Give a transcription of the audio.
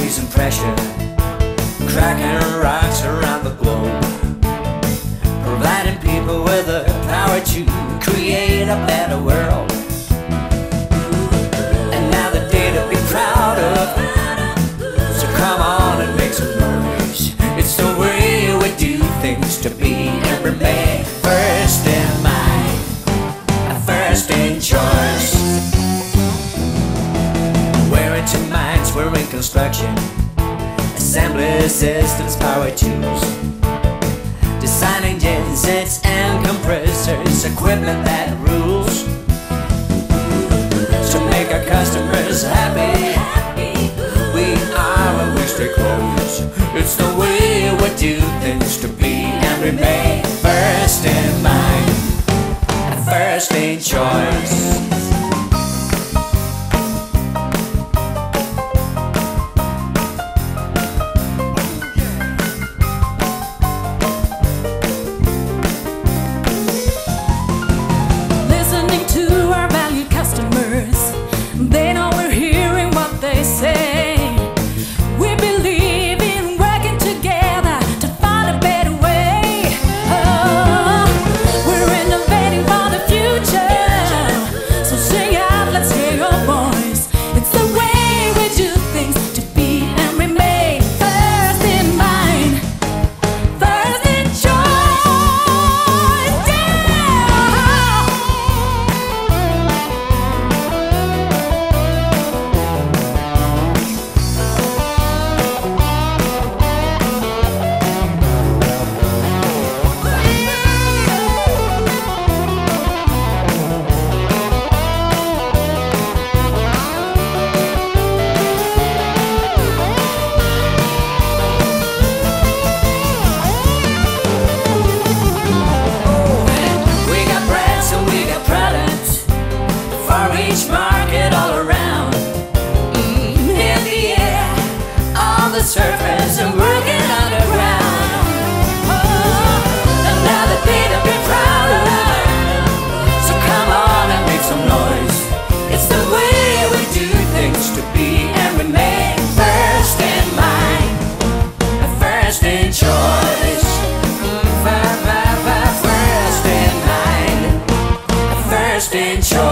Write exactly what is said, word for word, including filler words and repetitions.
easing pressure, cracking rocks around the globe, providing people with the power to create a better world. And now the day to be proud of, so come on and make some noise. It's the way we do things to be and remain first in mind, first in choice. We're into minds, we're in construction, assembly systems, power tools, designing gensets and compressors, equipment that rules. To make our customers happy, we are and we stay close. It's the way we do things to be and remain first in mind, first in choice. Each market all around, mm, in the air, on the surface, and working underground. Oh, another day to be proud of, so come on and make some noise. It's the way we do things to be and remain first in mind, first in choice. Mm, first in mind, first in choice.